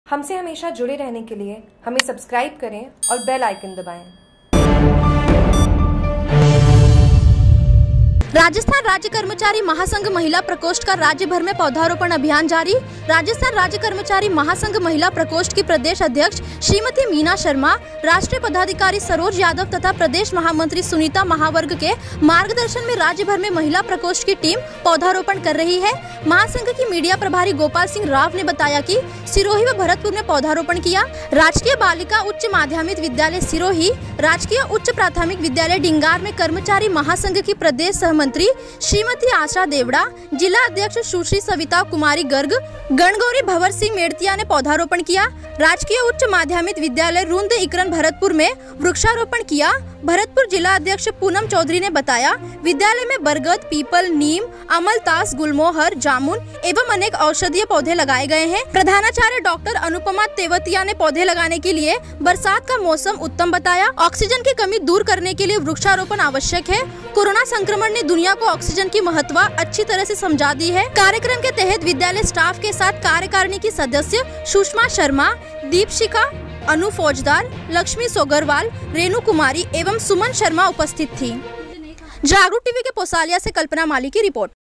हमसे हमेशा जुड़े रहने के लिए हमें सब्सक्राइब करें और बेल आइकन दबाएं। राजस्थान राज्य कर्मचारी महासंघ महिला प्रकोष्ठ का राज्य भर में पौधारोपण अभियान जारी। राजस्थान राज्य कर्मचारी महासंघ महिला प्रकोष्ठ की प्रदेश अध्यक्ष श्रीमती मीना शर्मा, राष्ट्रीय पदाधिकारी सरोज यादव तथा प्रदेश महामंत्री सुनीता महावर्ग के मार्गदर्शन में राज्य भर में महिला प्रकोष्ठ की टीम पौधारोपण कर रही है। महासंघ की मीडिया प्रभारी गोपाल सिंह राव ने बताया कि सिरोही व भरतपुर में पौधारोपण किया। राजकीय बालिका उच्च माध्यमिक विद्यालय सिरोही, राजकीय उच्च प्राथमिक विद्यालय डिंगार में कर्मचारी महासंघ की प्रदेश मंत्री श्रीमती आशा देवड़ा, जिला अध्यक्ष सुश्री सविता कुमारी गर्ग, गणगौरी भंवर सिंह मेड़तिया ने पौधारोपण किया। राजकीय उच्च माध्यमिक विद्यालय रुंद इकरन भरतपुर में वृक्षारोपण किया। भरतपुर जिला अध्यक्ष पूनम चौधरी ने बताया, विद्यालय में बरगद, पीपल, नीम, अमलतास, गुलमोहर, जामुन एवं अनेक औषधीय पौधे लगाए गए हैं। प्रधानाचार्य डॉक्टर अनुपमा तेवतिया ने पौधे लगाने के लिए बरसात का मौसम उत्तम बताया। ऑक्सीजन की कमी दूर करने के लिए वृक्षारोपण आवश्यक है। कोरोना संक्रमण ने दुनिया को ऑक्सीजन की महत्व अच्छी तरह से समझा दी है। कार्यक्रम के तहत विद्यालय स्टाफ के साथ कार्यकारिणी की सदस्य सुषमा शर्मा, दीपशिखा, अनु फौजदार, लक्ष्मी सोगरवाल, रेणु कुमारी एवं सुमन शर्मा उपस्थित थी। जागरूक टीवी के पोसालिया से कल्पना माली की रिपोर्ट।